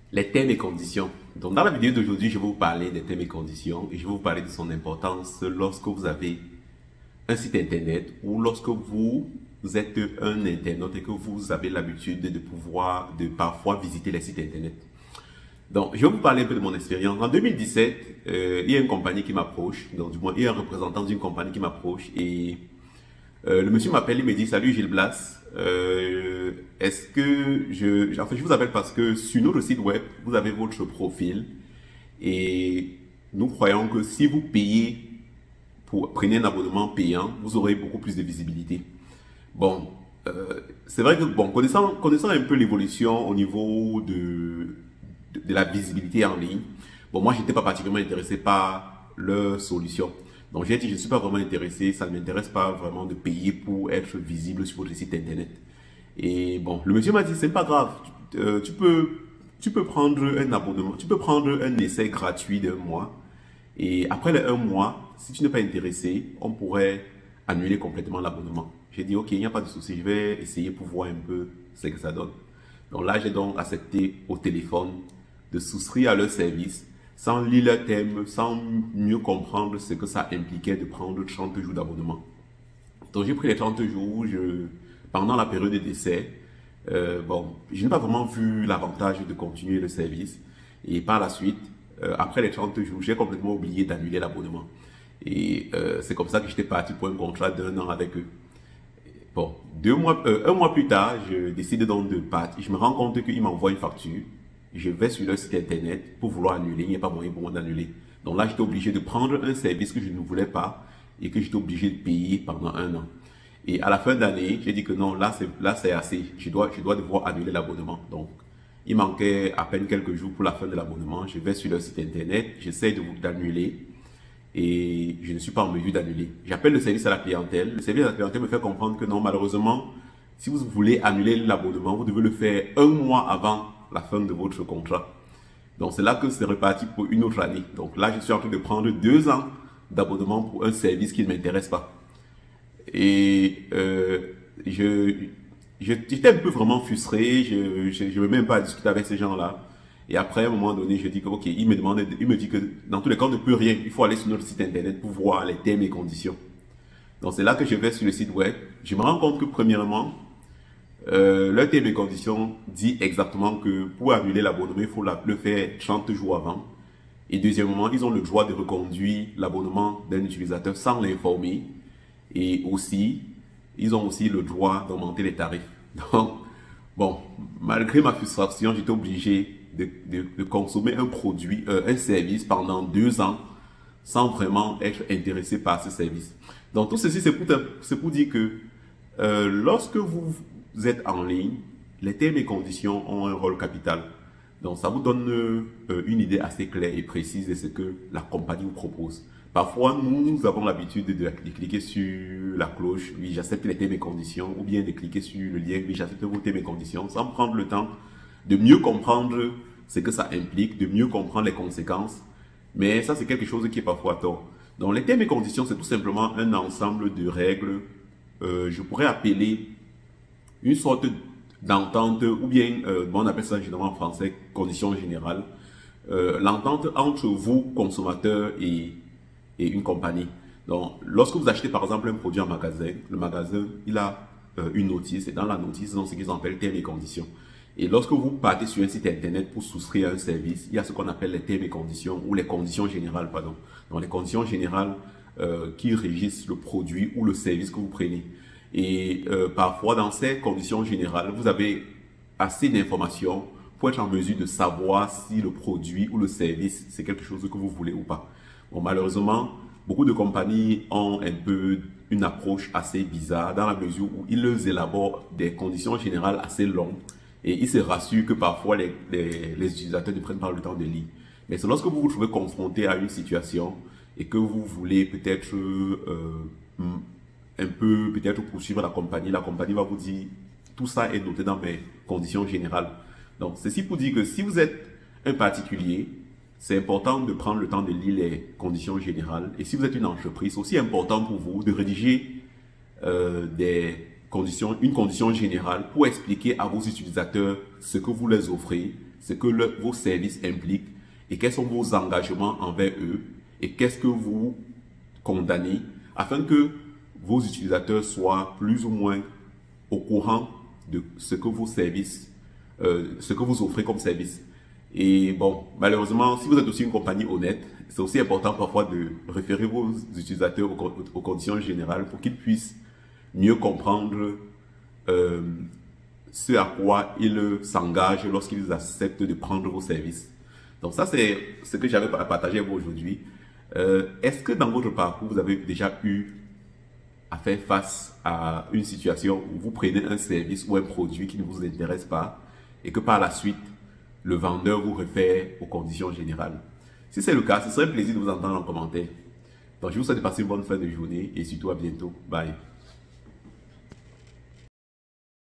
Les termes et conditions. Donc, dans la vidéo d'aujourd'hui, je vais vous parler des termes et conditions et je vais vous parler de son importance lorsque vous avez un site internet ou lorsque vous êtes un internaute et que vous avez l'habitude de parfois visiter les sites internet. Donc, je vais vous parler un peu de mon expérience. En 2017, il y a une compagnie qui m'approche, donc du moins, il y a un représentant d'une compagnie qui m'approche et le monsieur m'appelle, il me dit: Salut Gilles Blas, est-ce que je vous appelle parce que sur notre site web, vous avez votre profil et nous croyons que si vous prenez un abonnement payant, vous aurez beaucoup plus de visibilité. Bon, c'est vrai que connaissant un peu l'évolution au niveau de la visibilité en ligne, bon, moi, j'étais pas particulièrement intéressé par leur solution. Donc, j'ai dit, je ne suis pas vraiment intéressé, ça ne m'intéresse pas vraiment de payer pour être visible sur votre site internet. Et bon, le monsieur m'a dit, c'est pas grave, tu peux prendre un abonnement, tu peux prendre un essai gratuit d'un mois. Et après les un mois, si tu n'es pas intéressé, on pourrait annuler complètement l'abonnement. J'ai dit, ok, il n'y a pas de souci, je vais essayer pour voir un peu ce que ça donne. Donc là, j'ai donc accepté au téléphone de souscrire à leur service sans lire leur thème, sans mieux comprendre ce que ça impliquait de prendre 30 jours d'abonnement. Donc j'ai pris les 30 jours, pendant la période d'essai, bon, je n'ai pas vraiment vu l'avantage de continuer le service. Et par la suite, après les 30 jours, j'ai complètement oublié d'annuler l'abonnement. Et c'est comme ça que j'étais parti pour un contrat d'un an avec eux. Bon, un mois plus tard, je décide donc de partir. Je me rends compte qu'ils m'envoient une facture. Je vais sur leur site internet pour vouloir annuler. Il n'y a pas moyen pour moi d'annuler. Donc là, j'étais obligé de prendre un service que je ne voulais pas et que j'étais obligé de payer pendant un an. Et à la fin d'année, j'ai dit que non, là c'est assez. Je dois devoir annuler l'abonnement. Donc, il manquait à peine quelques jours pour la fin de l'abonnement. Je vais sur leur site internet, j'essaie d'annuler et je ne suis pas en mesure d'annuler. J'appelle le service à la clientèle. Le service à la clientèle me fait comprendre que non, malheureusement, si vous voulez annuler l'abonnement, vous devez le faire un mois avant la fin de votre contrat. Donc c'est là que c'est reparti pour une autre année. Donc là, je suis en train de prendre 2 ans d'abonnement pour un service qui ne m'intéresse pas. Et j'étais un peu vraiment frustré, je ne veux même pas discuter avec ces gens-là. Et après, à un moment donné, je dis que, ok, il me dit que dans tous les cas, on ne peut rien. Il faut aller sur notre site internet pour voir les termes et conditions. Donc, c'est là que je vais sur le site web. Je me rends compte que, premièrement, leur termes et conditions dit exactement que pour annuler l'abonnement, il faut le faire 30 jours avant. Et deuxièmement, ils ont le droit de reconduire l'abonnement d'un utilisateur sans l'informer. Et aussi, ils ont aussi le droit d'augmenter les tarifs. Donc, bon, malgré ma frustration, j'étais obligé de consommer un produit, un service pendant 2 ans sans vraiment être intéressé par ce service. Donc, tout ceci, c'est pour dire que lorsque vous êtes en ligne, les termes et conditions ont un rôle capital. Donc, ça vous donne une idée assez claire et précise de ce que la compagnie vous propose. Parfois, nous avons l'habitude de cliquer sur la cloche, oui, j'accepte les termes et conditions, ou bien de cliquer sur le lien, oui, j'accepte vos termes et conditions, sans prendre le temps de mieux comprendre ce que ça implique, de mieux comprendre les conséquences. Mais ça, c'est quelque chose qui est parfois tort. Donc, les termes et conditions, c'est tout simplement un ensemble de règles, je pourrais appeler une sorte d'entente, ou bien, bon, on appelle ça généralement en français, conditions générales, l'entente entre vous, consommateurs, et une compagnie. Donc, lorsque vous achetez par exemple un produit en magasin, le magasin, il a une notice, et dans la notice, ils ont ce qu'ils appellent termes et conditions. Et lorsque vous partez sur un site internet pour souscrire à un service, il y a ce qu'on appelle les termes et conditions, ou les conditions générales, pardon. Donc, les conditions générales qui régissent le produit ou le service que vous prenez. Et parfois, dans ces conditions générales, vous avez assez d'informations pour être en mesure de savoir si le produit ou le service, c'est quelque chose que vous voulez ou pas. Bon, malheureusement, beaucoup de compagnies ont un peu une approche assez bizarre dans la mesure où ils élaborent des conditions générales assez longues et ils se rassurent que parfois les utilisateurs ne prennent pas le temps de lire. Mais c'est lorsque vous vous trouvez confronté à une situation et que vous voulez peut-être un peu peut-être poursuivre la compagnie va vous dire tout ça est noté dans mes conditions générales. Donc, ceci pour dire que si vous êtes un particulier, c'est important de prendre le temps de lire les conditions générales. Et si vous êtes une entreprise, c'est aussi important pour vous de rédiger une condition générale pour expliquer à vos utilisateurs ce que vous les offrez, ce que vos services impliquent et quels sont vos engagements envers eux et qu'est-ce que vous condamnez afin que vos utilisateurs soient plus ou moins au courant de ce que vos services, ce que vous offrez comme service. Et bon, malheureusement, si vous êtes aussi une compagnie honnête, c'est aussi important parfois de référer vos utilisateurs aux conditions générales pour qu'ils puissent mieux comprendre ce à quoi ils s'engagent lorsqu'ils acceptent de prendre vos services. Donc ça, c'est ce que j'avais à partager avec vous aujourd'hui. Est-ce que dans votre parcours, vous avez déjà eu à faire face à une situation où vous prenez un service ou un produit qui ne vous intéresse pas et que par la suite, le vendeur vous réfère aux conditions générales? Si c'est le cas, ce serait un plaisir de vous entendre en commentaire. Donc je vous souhaite de passer une bonne fin de journée et surtout à bientôt. Bye.